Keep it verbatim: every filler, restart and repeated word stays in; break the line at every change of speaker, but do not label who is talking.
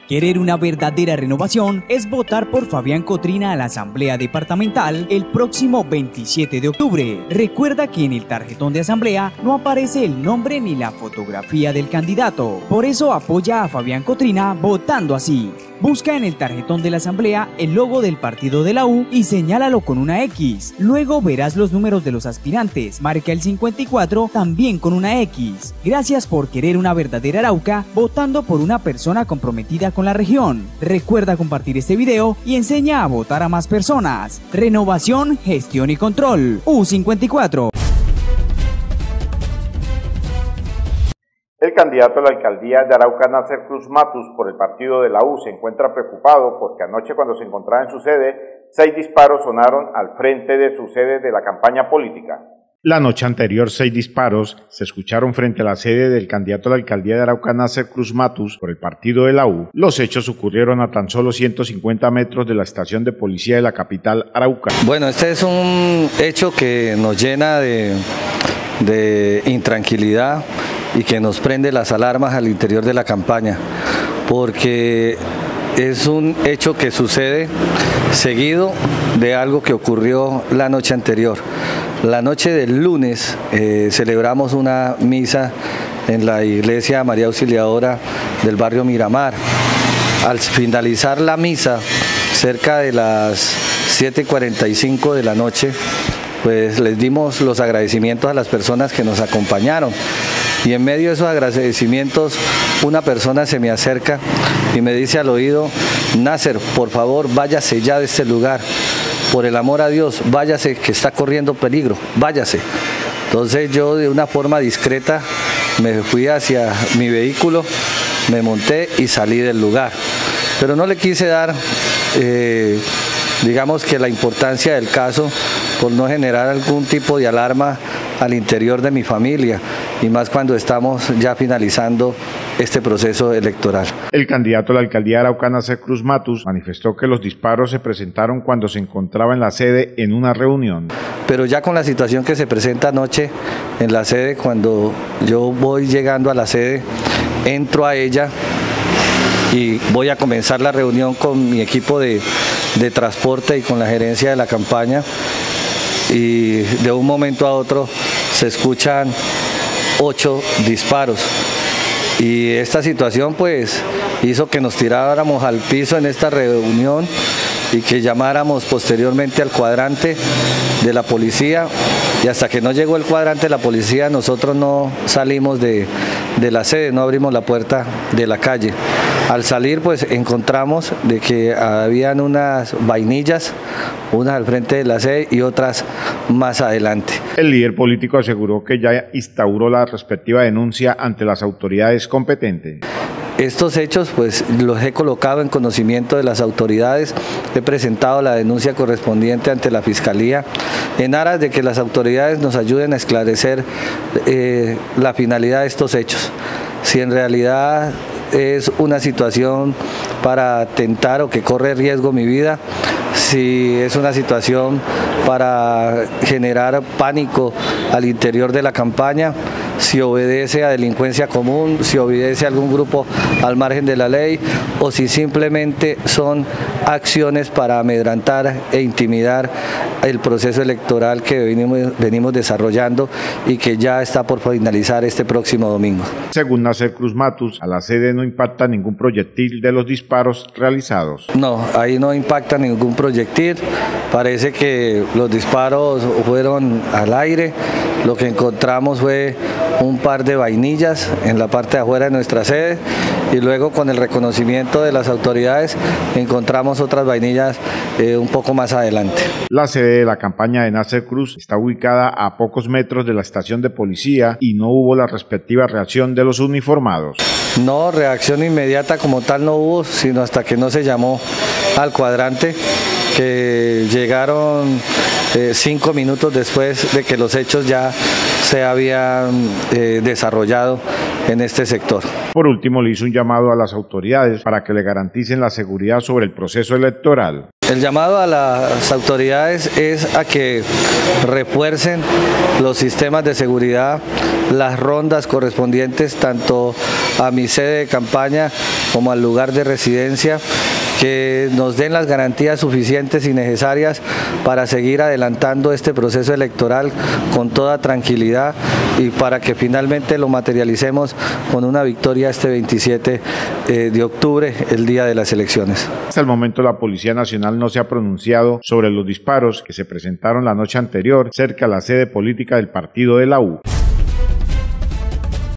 Querer una verdadera renovación es votar por Fabián Cotrina a la Asamblea Departamental el próximo veintisiete de octubre. Recuerda que en el tarjetón de asamblea no aparece el nombre ni la fotografía del candidato. Por eso apoya a Fabián Cotrina votando así. Busca en el tarjetón de la asamblea el logo del partido de la U y señálalo con una X. Luego verás los números de los aspirantes. Marca el cincuenta y cuatro también con una X. Gracias por querer una verdadera Arauca votando por una persona comprometida con la región. Recuerda compartir este video y enseña a votar a más personas. Renovación, gestión y control. U cincuenta y cuatro.
El candidato a la alcaldía de Arauca, Nasser Cruz Matus, por el partido de la U, se encuentra preocupado porque anoche, cuando se encontraba en su sede, seis disparos sonaron al frente de su sede de la campaña política.
La noche anterior, seis disparos se escucharon frente a la sede del candidato a la alcaldía de Arauca, Nasser Cruz Matus, por el partido de la U. Los hechos ocurrieron a tan solo ciento cincuenta metros de la estación de policía de la capital Arauca.
Bueno, este es un hecho que nos llena de, de intranquilidad y que nos prende las alarmas al interior de la campaña, porque es un hecho que sucede seguido de algo que ocurrió la noche anterior. La noche del lunes eh, celebramos una misa en la iglesia María Auxiliadora del barrio Miramar. Al finalizar la misa, cerca de las siete y cuarenta y cinco de la noche, pues les dimos los agradecimientos a las personas que nos acompañaron. Y en medio de esos agradecimientos, una persona se me acerca y me dice al oído: Nasser, por favor, váyase ya de este lugar. Por el amor a Dios, váyase, que está corriendo peligro, váyase. Entonces yo, de una forma discreta, me fui hacia mi vehículo, me monté y salí del lugar. Pero no le quise dar, eh, digamos que la importancia del caso, por no generar algún tipo de alarma al interior de mi familia, y más cuando estamos ya finalizando este proceso electoral.
El candidato a la alcaldía de Arauca, Nasser Cruz Matus, manifestó que los disparos se presentaron cuando se encontraba en la sede en una reunión.
Pero ya con la situación que se presenta anoche en la sede, cuando yo voy llegando a la sede, entro a ella y voy a comenzar la reunión con mi equipo de, de transporte y con la gerencia de la campaña, y de un momento a otro se escuchan ocho disparos, y esta situación pues hizo que nos tiráramos al piso en esta reunión y que llamáramos posteriormente al cuadrante de la policía, y hasta que no llegó el cuadrante de la policía nosotros no salimos de, de la sede, no abrimos la puerta de la calle. Al salir pues encontramos de que habían unas vainillas, unas al frente de la sede y otras más adelante.
El líder político aseguró que ya instauró la respectiva denuncia ante las autoridades competentes.
Estos hechos pues los he colocado en conocimiento de las autoridades, he presentado la denuncia correspondiente ante la Fiscalía en aras de que las autoridades nos ayuden a esclarecer eh, la finalidad de estos hechos. Si en realidad es una situación para atentar o que corre riesgo mi vida, si es una situación para generar pánico al interior de la campaña, si obedece a delincuencia común, si obedece a algún grupo al margen de la ley, o si simplemente son acciones para amedrantar e intimidar el proceso electoral que venimos, venimos desarrollando y que ya está por finalizar este próximo domingo.
Según Nasser Cruz Matus, a la sede no impacta ningún proyectil de los disparos realizados.
No, ahí no impacta ningún proyectil, parece que los disparos fueron al aire. Lo que encontramos fue un par de vainillas en la parte de afuera de nuestra sede, y luego, con el reconocimiento de las autoridades, encontramos otras vainillas eh, un poco más adelante.
La sede de la campaña de Nasser Cruz está ubicada a pocos metros de la estación de policía y no hubo la respectiva reacción de los uniformados.
No, reacción inmediata como tal no hubo, sino hasta que no se llamó al cuadrante, que llegaron eh, cinco minutos después de que los hechos ya se habían eh, desarrollado en este sector.
Por último, le hizo un llamado a las autoridades para que le garanticen la seguridad sobre el proceso electoral.
El llamado a las autoridades es a que refuercen los sistemas de seguridad, las rondas correspondientes tanto a mi sede de campaña como al lugar de residencia, que nos den las garantías suficientes y necesarias para seguir adelantando este proceso electoral con toda tranquilidad y para que finalmente lo materialicemos con una victoria este veintisiete de octubre, el día de las elecciones.
Hasta el momento la Policía Nacional no se ha pronunciado sobre los disparos que se presentaron la noche anterior cerca a la sede política del partido de la U.